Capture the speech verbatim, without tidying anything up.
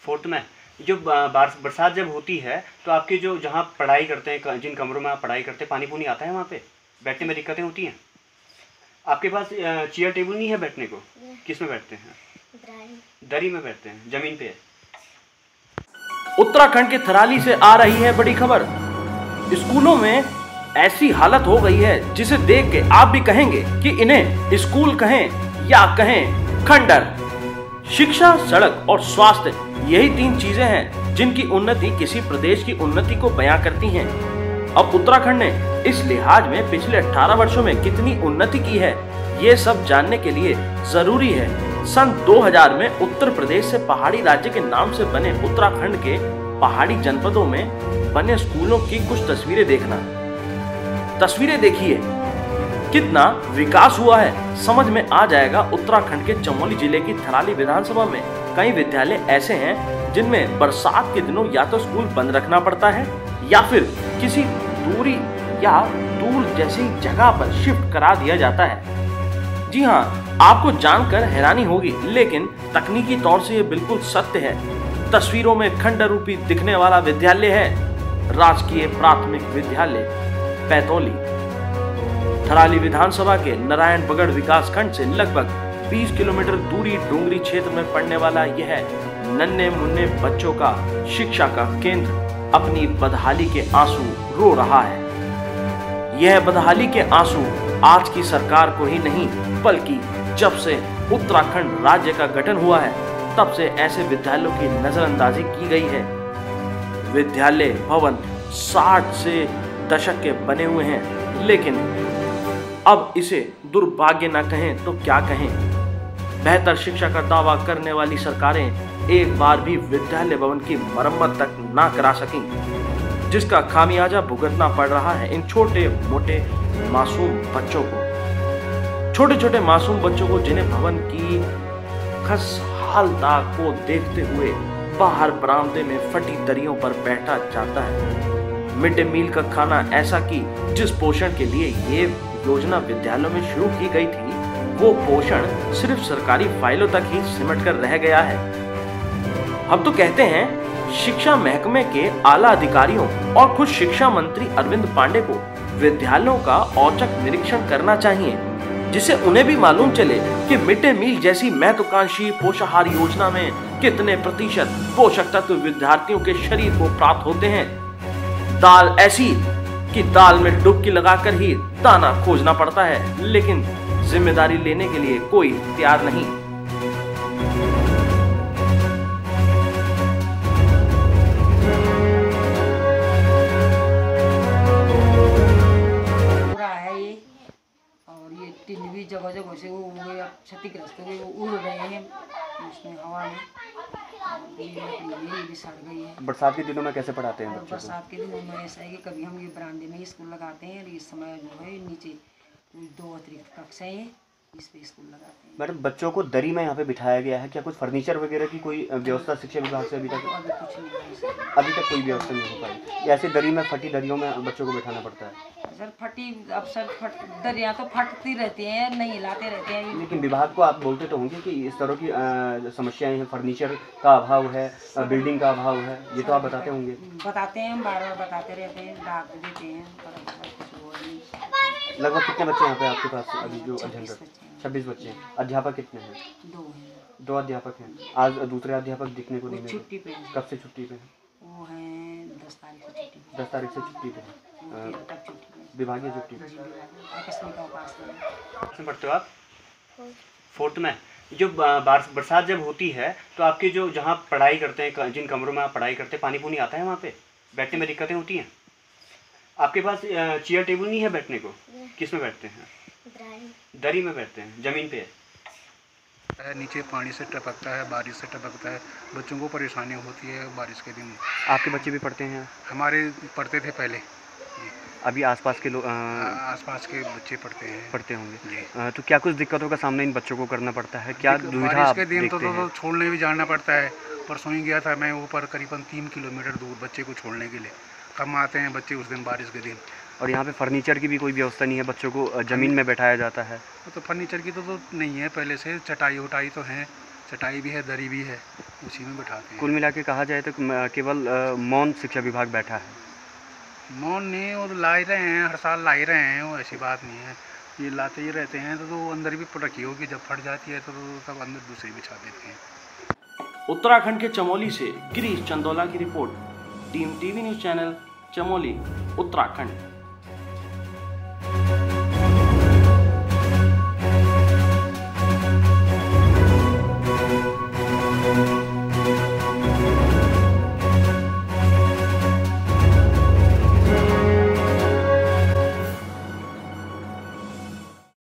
Fourth में जो बारिश बरसात जब होती है तो आपके जो जहाँ पढ़ाई करते हैं, जिन कमरों में आप पढ़ाई करते हैं, पानी पूनी आता है वहाँ पे? बैठने में दिक्कतें होती हैं? आपके पास चेयर टेबल नहीं है बैठने को? किस में बैठते हैं? दरी में बैठते हैं, जमीन पे। उत्तराखंड के थराली से आ रही है बड़ी खबर। स्कूलों में ऐसी हालत हो गई है जिसे देख के आप भी कहेंगे कि इन्हें स्कूल कहें या कहें खंडर। शिक्षा, सड़क और स्वास्थ्य, यही तीन चीजें हैं जिनकी उन्नति किसी प्रदेश की उन्नति को बयां करती हैं। अब उत्तराखंड ने इस लिहाज में पिछले अठारह वर्षों में कितनी उन्नति की है, ये सब जानने के लिए जरूरी है सन दो हज़ार में उत्तर प्रदेश से पहाड़ी राज्य के नाम से बने उत्तराखंड के पहाड़ी जनपदों में बने स्कूलों की कुछ तस्वीरें देखना। तस्वीरें देखिए, कितना विकास हुआ है समझ में आ जाएगा। उत्तराखंड के चमोली जिले की थराली विधानसभा में कई विद्यालय ऐसे हैं जिनमें बरसात के दिनों या तो स्कूल बंद रखना पड़ता है या फिर किसी दूरी या दूर जैसी जगह पर शिफ्ट करा दिया जाता है। जी हाँ, आपको जानकर हैरानी होगी, लेकिन तकनीकी तौर से ये बिल्कुल सत्य है। तस्वीरों में खंडर रूपी दिखने वाला विद्यालय है राजकीय प्राथमिक विद्यालय पैतौली। थराली विधानसभा के नारायण बगड़ विकास खंड से लगभग बीस किलोमीटर दूरी डोंगरी क्षेत्र में पड़ने वाला यह नन्हे मुन्ने बच्चों का शिक्षा का केंद्र अपनी बदहाली के आंसू रो रहा है। यह बदहाली के आंसू आज की सरकार को ही नहीं, बल्कि जब से उत्तराखंड राज्य का गठन हुआ है तब से ऐसे विद्यालयों की नजरअंदाजी की गई है। विद्यालय भवन साठ से दशक के बने हुए हैं, लेकिन अब इसे दुर्भाग्य न कहें तो क्या कहें। बेहतर शिक्षा का दावा करने वाली सरकारें एक बार भी विद्यालय भवन की मरम्मत तक ना करा सकी, जिसका खामियाजा भुगतना पड़ रहा है इन छोटे मोटे मासूम बच्चों को। छोटे छोटे मासूम बच्चों को जिन्हें भवन की खस्ताहालता को देखते हुए बाहर बरामदे में फटी दरियों पर बैठा जाता है। मिड डे मील का खाना ऐसा कि जिस पोषण के लिए ये योजना विद्यालयों में शुरू की गई थी, वो पोषण सिर्फ सरकारी फाइलों तक ही सिमट कर रह गया है। हम तो कहते हैं शिक्षा महकमे के आला अधिकारियों और खुद शिक्षा मंत्री अरविंद पांडे को विद्यालयों का औचक निरीक्षण करना चाहिए, जिससे उन्हें भी मालूम चले कि मिड डे मील जैसी महत्वाकांक्षी पोषाहार योजना में कितने प्रतिशत पोषक तत्व विद्यार्थियों के शरीर को प्राप्त होते हैं। दाल ऐसी कि दाल में डुबकी लगाकर ही दाना खोजना पड़ता है, लेकिन जिम्मेदारी लेने के लिए कोई तैयार नहीं। टिन भी जगह जगह से वो क्षतिग्रस्त हुए, वो उड़ रहे हैं उसमें हवा में, ये भी सड़ गई है। बरसात के दिनों में कैसे पढ़ाते हैं बच्चों को? बरसात के दिनों में ऐसा है कि कभी हम ये बरामदे में स्कूल लगाते हैं और इस समय जो है नीचे दो अतिरिक्त कक्षाएं हैं, इस पे स्कूल लगाते हैं। मैडम, बच्चों को दरी में यहाँ पे बिठाया गया है, क्या कुछ फर्नीचर वगैरह की कोई व्यवस्था शिक्षा विभाग से अभी तक? अभी कुछ नहीं, अभी तक कोई व्यवस्था नहीं हो पाई। ऐसे दरी में फटी दरियों में बच्चों को बिठाना पड़ता है? सर फटी अब सर फट दरिया तो फटती रहती हैं, नहीं हिलाते रहते हैं। लेकिन विभाग को आप बोलते तो होंगे कि इस तरह की समस्याएं हैं, फर्नीचर का अभाव है, बिल्डिंग का अभाव है, ये तो आप बताते होंगे। बताते हैं, बार बार बताते रहते हैं, डाक देते हैं। लगभग कितने बच्चे यहाँ पे आपके पास अभी जो अध्ययन करते? छब्बीस बच्चे हैं। अध्यापक कितने हैं? दो हैं। दो अध्यापक हैं। आज दूसरे अध्यापक दिखने को नहीं मिले। छुट्टी पे हैं। कब से छुट्टी पे हैं? वो हैं दस तारीख से छुट्टी पे। दस तारीख से छुट्टी पे हैं। विभागीय छुट्टी में पढ़ते हो आप? फोर्थ में। जो बरसात जब होती है तो आपके जो जहाँ पढ़ाई करते हैं, जिन कमरों में आप पढ़ाई करते हैं, पानी पूनी आता है वहाँ पे? बैठने में दिक्कतें होती हैं? आपके पास चेयर टेबल नहीं है बैठने को? किस में बैठते हैं? दरी में बैठते हैं, जमीन पे? नीचे पानी से टपकता है, बारिश से टपकता है, बच्चों को परेशानी होती है बारिश के दिन। आपके बच्चे भी पढ़ते हैं? हमारे पढ़ते थे पहले। अभी आसपास के लोग आसपास के बच्चे पढ़ते हैं पढ़ते होंगे जी। तो क्या कुछ दिक्कतों का सामना इन बच्चों को करना पड़ता है? क्या दुविधा? बारिश के दिन तो, तो, तो छोड़ने भी जाना पड़ता है। परसों ही गया था मैं ऊपर, करीबन तीन किलोमीटर दूर बच्चे को छोड़ने के लिए। कम आते हैं बच्चे उस दिन बारिश के दिन। और यहाँ पे फर्नीचर की भी कोई व्यवस्था नहीं है, बच्चों को ज़मीन में बैठाया जाता है? तो फर्नीचर की तो, तो नहीं है पहले से, चटाई उटाई तो है, चटाई भी है, दरी भी है, उसी में बिठाते हैं। कुल मिला के कहा जाए तो म- केवल अ, मौन शिक्षा विभाग बैठा है। मौन नहीं, वो तो ला ही रहे हैं, हर साल ला ही रहे हैं, वो ऐसी बात नहीं है, ये लाते ही रहते हैं। तो, तो वो अंदर भी रखी होगी, जब फट जाती है तो, तो तब अंदर दूसरी बिछा देते हैं। उत्तराखंड के चमोली से गिरीश चंदोला की रिपोर्ट, team TV news channel, Chamoli, Uttarakhand.